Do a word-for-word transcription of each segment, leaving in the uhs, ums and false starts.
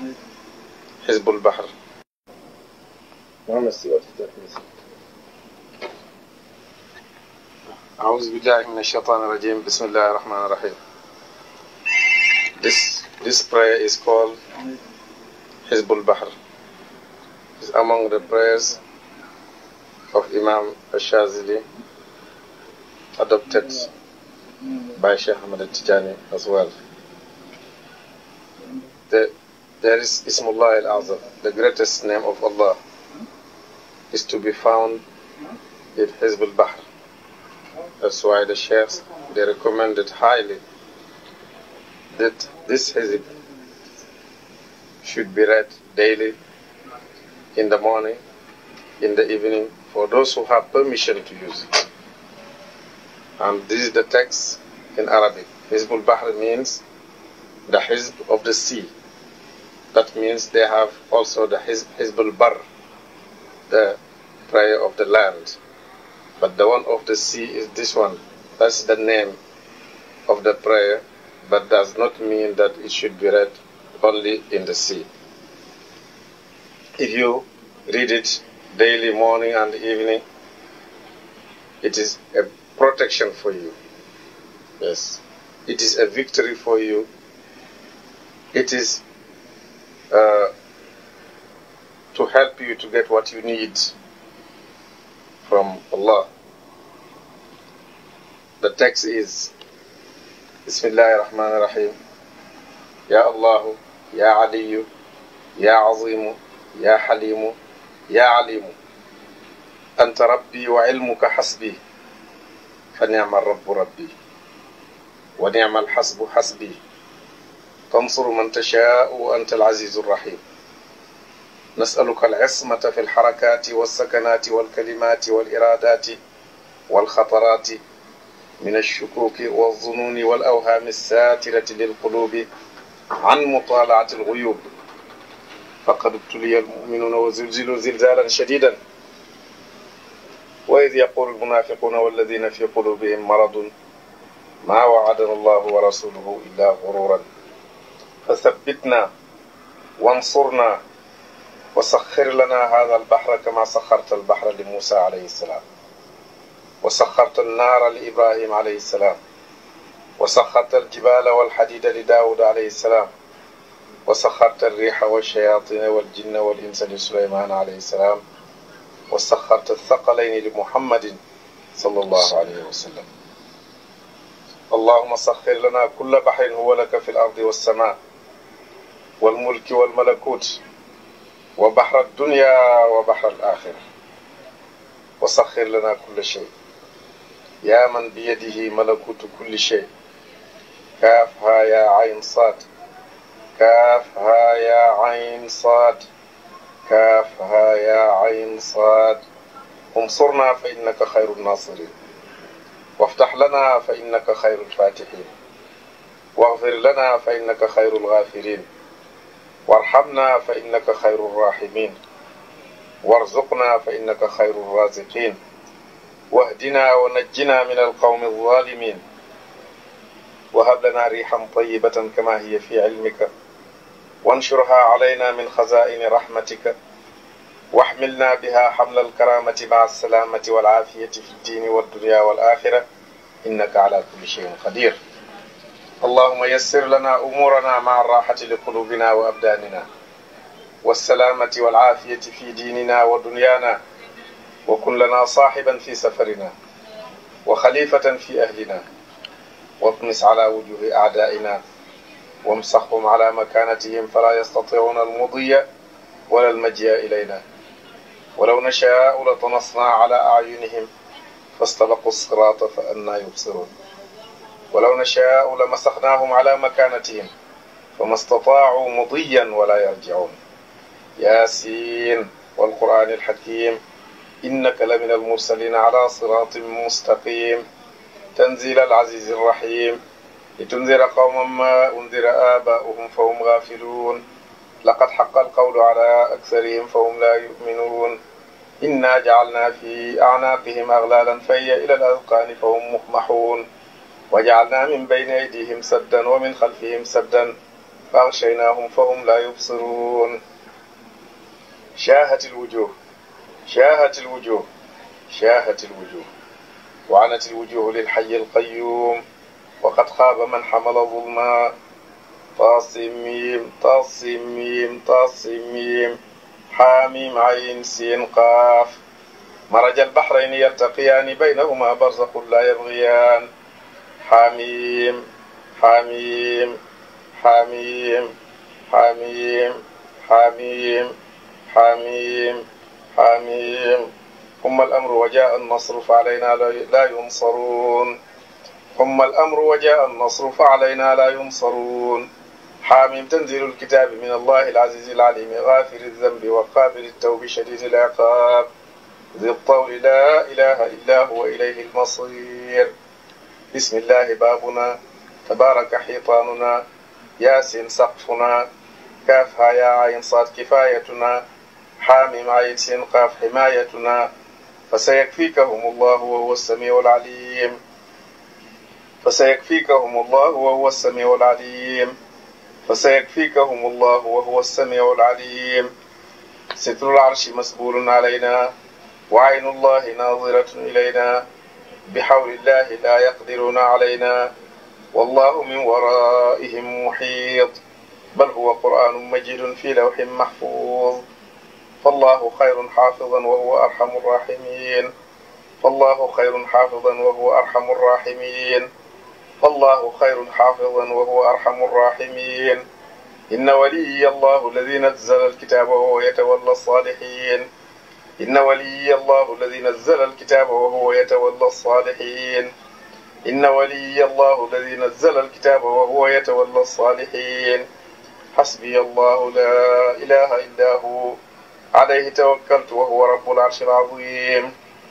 Hizbul Bahr. أعوذ بالله من الشيطان الرجيم بسم الله الرحمن الرحيم. This this prayer is called Hizbul Bahr. It's among the prayers of Imam ash-Shadhili, adopted by Shaykh Ahmad al-Tijani as well. The, there is Ismullah al-Azam, the greatest name of Allah, is to be found in Hizbul Bahr. That's why the shaykhs, they recommended highly that this hizb should be read daily, in the morning, in the evening, for those who have permission to use it. And this is the text in Arabic. Hizbul Bahr means the hizb of the sea. That means they have also the hizb, Hizbul Bahr, the prayer of the land. But the one of the sea is this one. That's the name of the prayer, but does not mean that it should be read only in the sea. If you read it daily, morning and evening, it is a protection for you. Yes. It is a victory for you. It is uh, to help you to get what you need from Allah. The text is Bismillahir Rahmanir Rahim. Ya Allah, Ya Ali, Ya Azim, Ya Halim, Ya Alim. Anta Rabbi wa ilmuka hasbi. فنعم الرب ربي ونعم الحسب حسبي تنصر من تشاء وأنت العزيز الرحيم نسألك العصمة في الحركات والسكنات والكلمات والإرادات والخطرات من الشكوك والظنون والأوهام الساترة للقلوب عن مطالعة الغيوب فقد ابتلي المؤمنون وزلزلوا زلزالا شديدا وإذ يقول المنافقون والذين في قلوبهم مرض ما وعدنا الله ورسوله إلا غرورا فثبتنا وانصرنا وسخر لنا هذا البحر كما سخرت البحر لموسى عليه السلام وسخرت النار لإبراهيم عليه السلام وسخرت الجبال والحديد لداود عليه السلام وسخرت الريح والشياطين والجن والإنس لسليمان عليه السلام وسخرت الثقلين لمحمد صلى الله عليه وسلم اللهم سخر لنا كل بحر هو لك في الأرض والسماء والملك والملكوت وبحر الدنيا وبحر الآخرة وسخر لنا كل شيء يا من بيده ملكوت كل شيء كافها يا عين صاد كافها يا عين صاد كافها يا عين صاد انصرنا فإنك خير الناصرين وافتح لنا فإنك خير الفاتحين واغفر لنا فإنك خير الغافرين وارحمنا فإنك خير الراحمين وارزقنا فإنك خير الرازقين واهدنا ونجنا من القوم الظالمين وهب لنا ريحا طيبة كما هي في علمك وانشرها علينا من خزائن رحمتك واحملنا بها حمل الكرامة مع السلامة والعافية في الدين والدنيا والآخرة إنك على كل شيء قدير اللهم يسر لنا أمورنا مع الراحة لقلوبنا وأبداننا والسلامة والعافية في ديننا ودنيانا وكن لنا صاحبا في سفرنا وخليفة في أهلنا واطمس على وجوه أعدائنا وامسحهم على مكانتهم فلا يستطيعون المضي ولا المجيء إلينا ولو نشاء لطمسنا على أعينهم فاستبقوا الصراط فأنى يبصرون ولو نشاء لمسخناهم على مكانتهم فما استطاعوا مضيا ولا يرجعون ياسين والقرآن الحكيم إنك لمن المرسلين على صراط مستقيم تنزيل العزيز الرحيم لتنذر قوما ما أنذر آباؤهم فهم غافلون لقد حق القول على أكثرهم فهم لا يؤمنون إنا جعلنا في أعناقهم أغلالا فهي إلى الأذقان فهم مقمحون وجعلنا من بين أيديهم سدا ومن خلفهم سدا فأغشيناهم فهم لا يبصرون شاهت الوجوه شاهت الوجوه شاهت الوجوه وعنت الوجوه للحي القيوم وقد خاب من حمل ظلما طاسميم طاسميم طاسميم حاميم عين سين قاف مرج البحرين يلتقيان بينهما برزخ لا يبغيان حاميم حاميم حاميم حاميم حاميم حاميم حاميم هم الأمر وجاء النصر فعلينا لا ينصرون هم الأمر وجاء النصر فعلينا لا ينصرون حاميم تنزيل الكتاب من الله العزيز العليم غافر الذنب وقابل التوب شديد العقاب ذي الطول لا إله إلا هو إليه المصير بسم الله بابنا تبارك حيطاننا ياسين سقفنا كافها يا عين صاد كفايتنا حاميم عين سين قاف حمايتنا فسيكفيكهم الله وهو السميع العليم فسيكفيكهم الله وهو السميع العليم فسيكفيكهم الله وهو السميع العليم ستر العرش مسبول علينا وعين الله ناظرة إلينا بحول الله لا يقدرون علينا والله من ورائهم محيط بل هو قرآن مجيد في لوح محفوظ فالله خير حافظا وهو أرحم الراحمين فالله خير حافظا وهو أرحم الراحمين فالله خير حافظا وهو أرحم الراحمين إن ولي الله الذي نزل الكتاب وهو يتولى الصالحين إن ولي الله الذي نزل الكتاب وهو يتولى الصالحين إن ولي الله الذي نزل الكتاب وهو يتولى الصالحين حسبي الله لا إله إلا هو عليه توكلت وهو رب العرش العظيم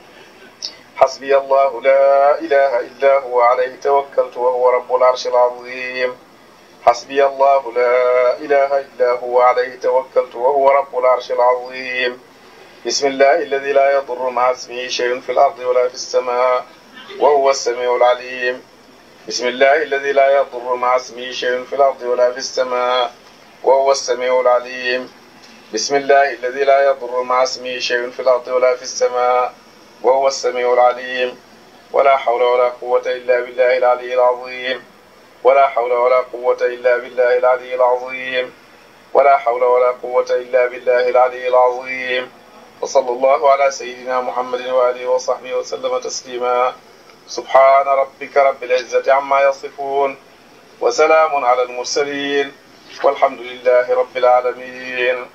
حسبي الله لا إله إلا هو عليه توكلت وهو رب العرش العظيم حسبي الله لا إله إلا هو عليه توكلت وهو رب العرش العظيم بسم الله الذي لا يضر مع اسمه شيء في الأرض ولا في السماء وهو السميع العليم بسم الله الذي لا يضر مع اسمه شيء في الأرض ولا في السماء وهو السميع العليم بسم الله الذي لا يضر مع اسمه شيء في الأرض ولا في السماء وهو السميع العليم ولا حول ولا قوة إلا بالله العلي العظيم ولا حول ولا قوة إلا بالله العلي العظيم ولا حول ولا قوة إلا بالله العلي العظيم وصلى الله على سيدنا محمد وآله وصحبه وسلم تسليما سبحان ربك رب العزة عما يصفون وسلام على المرسلين والحمد لله رب العالمين.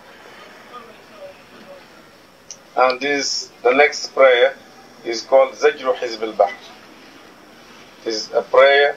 And this, the next prayer is called Zajru Hizbul Bahr. It is a prayer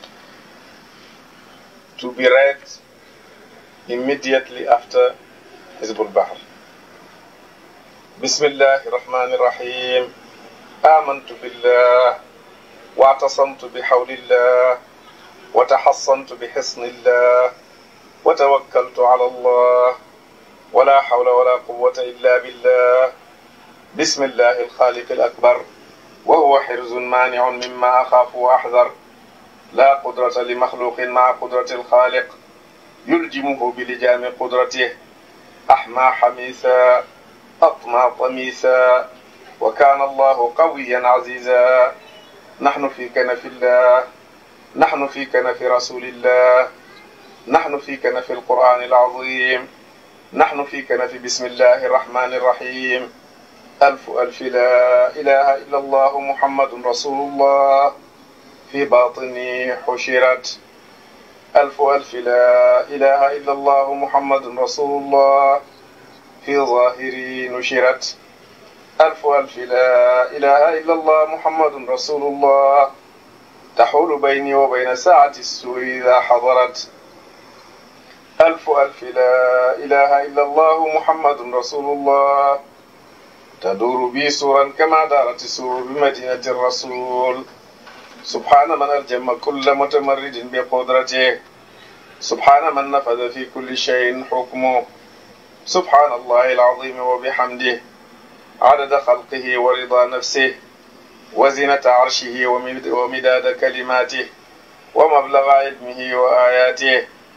to be read immediately after Hizbul Bahr. Bismillah ar-Rahman ar-Rahim. آمنت بالله واعتصمت بحول الله وتحصنت بحصن الله وتوكلت على الله ولا حول ولا قوة إلا بالله بسم الله الخالق الأكبر وهو حرز مانع مما أخاف وأحذر لا قدرة لمخلوق مع قدرة الخالق يلجمه بلجام قدرته أحمى حميثا أطمى طميثا وكان الله قويا عزيزا نحن في كنف الله نحن في كنف رسول الله نحن في كنف القرآن العظيم نحن في كنف بسم الله الرحمن الرحيم ألف ألف لا إله إلا الله محمد رسول الله في باطني حشرت ألف ألف لا إله إلا الله محمد رسول الله في ظاهري نشرت ألف ألف لا إله إلا الله محمد رسول الله تحول بيني وبين ساعة السوء إذا حضرت ألف ألف لا إله إلا الله محمد رسول الله تدور بي سورا كما دارت السور بمدينة الرسول سبحان من الجم كل متمرد بقدرته سبحان من نفذ في كل شيء حكمه سبحان الله العظيم وبحمده عدد خلقه ورضا نفسه وزنة عرشه ومداد كلماته ومبلغ علمه وآياته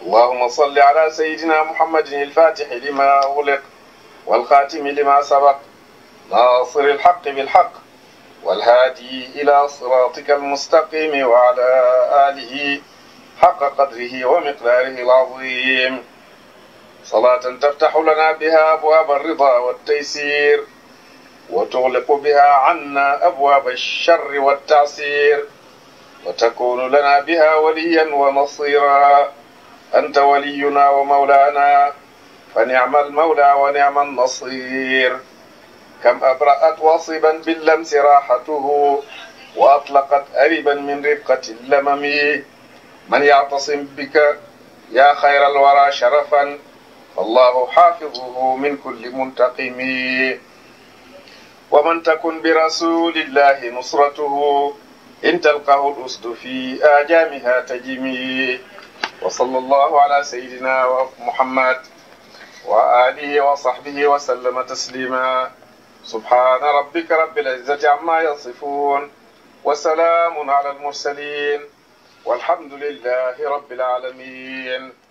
اللهم صل على سيدنا محمد الفاتح لما أغلق والخاتم لما سبق ناصر الحق بالحق والهادي إلى صراطك المستقيم وعلى آله حق قدره ومقداره العظيم صلاة تفتح لنا بها أبواب الرضا والتيسير وتغلق بها عنا أبواب الشر والتعسير وتكون لنا بها وليا ونصيرا أنت ولينا ومولانا فنعم المولى ونعم النصير كم أبرأت واصبا باللمس راحته وأطلقت أربا من رقة اللمم من يعتصم بك يا خير الورى شرفا فالله حافظه من كل منتقم ومن تكن برسول الله نصرته إن تلقه الأسد في آجامها تجمي وصلى الله على سيدنا محمد وآله وصحبه وسلم تسليما سبحان ربك رب العزة عما يصفون وسلام على المرسلين والحمد لله رب العالمين.